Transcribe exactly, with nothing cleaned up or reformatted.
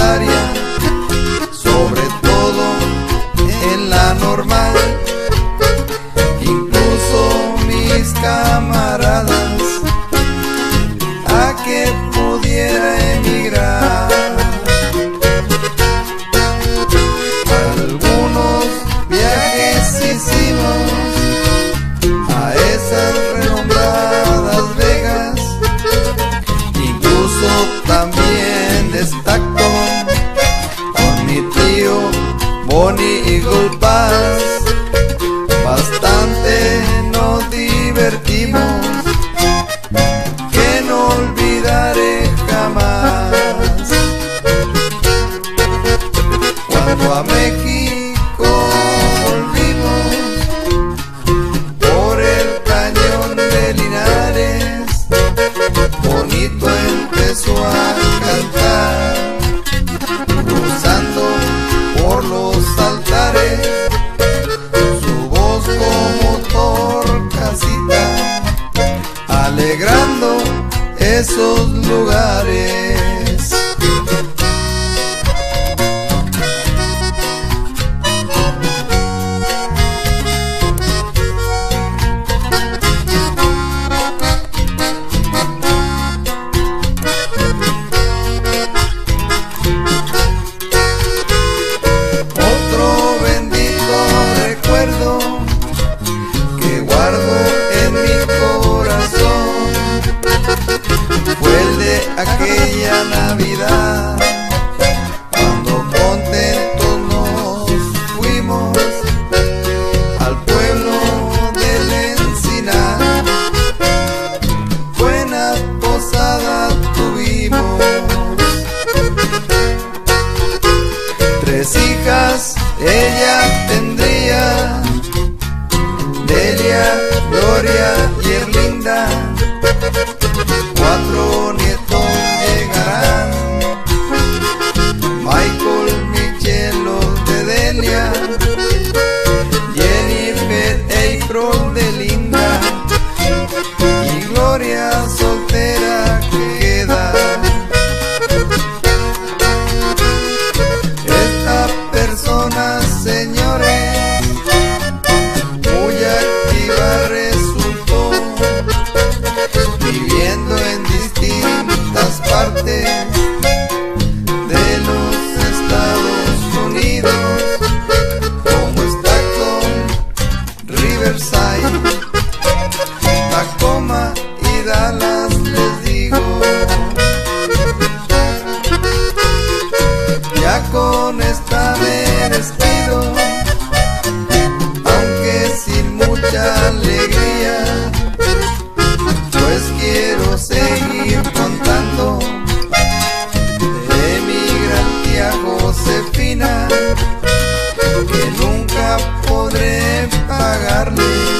secundaria, sobre todo en la normal. Incluso mis camaradas a que pudiera emigrar. Algunos viajes hicimos a esas renombradas Vegas. Incluso también destaco con mi tío Bonnie Eagle Pass. Bastante nos divertimos, que no olvidaré jamás. Cuando a México volvimos por el cañón de Linares, Bonito empezó a cantar, cruzando por los altares, su voz como torcasita, alegrando esos lugares. Otro bendito recuerdo que guardo en mi corazón fue el de aquella Navidad, cuando contentos nos fuimos al pueblo del Encinar. Buena posada tuvimos, tres hijas ella tendría, Delia, Gloria y Erlinda. Cuatro nietos llegarán, Michael, Michelle, los de Delia, Jennifer, April de Linda, y Gloria soltera queda. Esta persona, señores, muy activa resultó, viviendo en distintas partes de los Estados Unidos, como Stockton, Riverside, Tacoma y Dallas, les digo. Ya con esta me despido, aunque sin mucha alegría, pues quiero seguir contando de mi gran tía Josefina, que nunca podré pagarle.